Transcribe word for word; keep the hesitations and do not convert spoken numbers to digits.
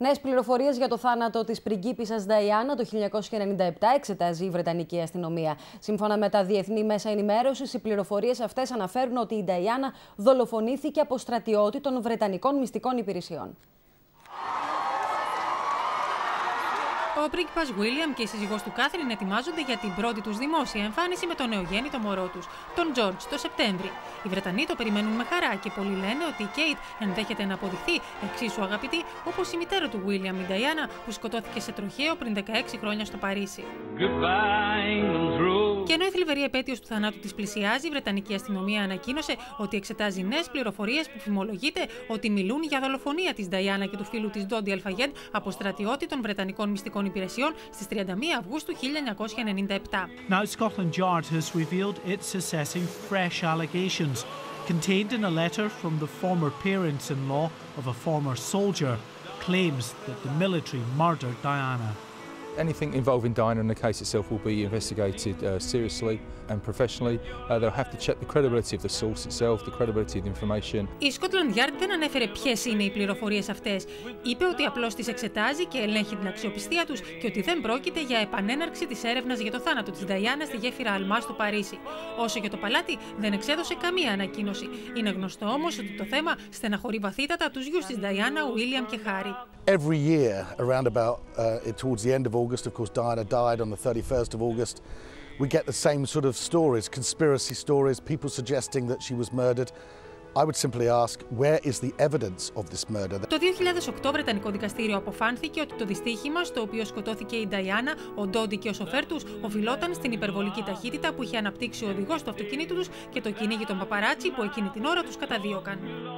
Νέες πληροφορίες για το θάνατο της πριγκίπισσας Νταϊάννα το χίλια εννιακόσια ενενήντα επτά εξετάζει η Βρετανική αστυνομία. Σύμφωνα με τα διεθνή μέσα ενημέρωσης, οι πληροφορίες αυτές αναφέρουν ότι η Νταϊάννα δολοφονήθηκε από στρατιώτη των Βρετανικών μυστικών υπηρεσιών. Ο πρίγκιπας Βίλιαμ και η σύζυγός του Κάθριν ετοιμάζονται για την πρώτη τους δημόσια εμφάνιση με τον νεογέννητο μωρό τους, τον Τζορτζ, το Σεπτέμβρη. Οι Βρετανοί το περιμένουν με χαρά και πολλοί λένε ότι η Κέιτ ενδέχεται να αποδειχθεί εξίσου αγαπητή όπως η μητέρα του Βίλιαμ, η Νταϊάννα, που σκοτώθηκε σε τροχαίο πριν δεκαέξι χρόνια στο Παρίσι. Και ενώ η θλιβερή επέτειος του θανάτου της πλησιάζει, η Βρετανική αστυνομία ανακοίνωσε ότι εξετάζει νέες πληροφορίες που φημολογείται ότι μιλούν για δολοφονία της Νταϊάννα και του φίλου της Ντόντι Αλφαγέντ από στρατιώτη των Βρετανικών μυστικών υπηρεσιών στις τριάντα μία Αυγούστου χίλια εννιακόσια ενενήντα επτά. Now Scotland Yard has revealed it's assessing fresh allegations contained in a letter from the former parents-in-law of a former soldier claims that the military murdered Diana. Anything involving Diana in the case itself will be investigated uh, seriously and professionally. Uh, they'll have to check the credibility of the source itself, the credibility of the information. Η Scotland Yard δεν ανέφερε ποιες είναι οι πληροφορίες αυτές. Είπε ότι απλώς τις εξετάζει και ελέγχει την αξιοπιστία τους και ότι δεν πρόκειται για επανέναρξη της έρευνας για το θάνατο της Νταϊάννα στη γέφυρα Αλμά στο Παρίσι. Όσο για το παλάτι, δεν εξέδωσε καμία ανακοίνωση. Είναι γνωστό όμως ότι το θέμα στεναχωρεί βαθύτατα τους γιους της Νταϊάννα, William και Harry. Every year, around about uh, towards the end of August, of course, Diana died on the thirty-first of August. We get the same sort of stories, conspiracy stories, people suggesting that she was murdered. I would simply ask, where is the evidence of this murder? Το δύο χιλιάδες οκτώ Βρετανικό δικαστήριο αποφάνθηκε ότι το δυστύχημα στο οποίο σκοτώθηκε η Νταϊάννα, ο Ντόντι και ο σοφέρ τους οφειλόταν στην υπερβολική ταχύτητα που είχε αναπτύξει ο οδηγός του αυτοκίνητου τους και το κυνήγι των παπαράτσι που εκείνη την ώρα τους καταδίωκαν.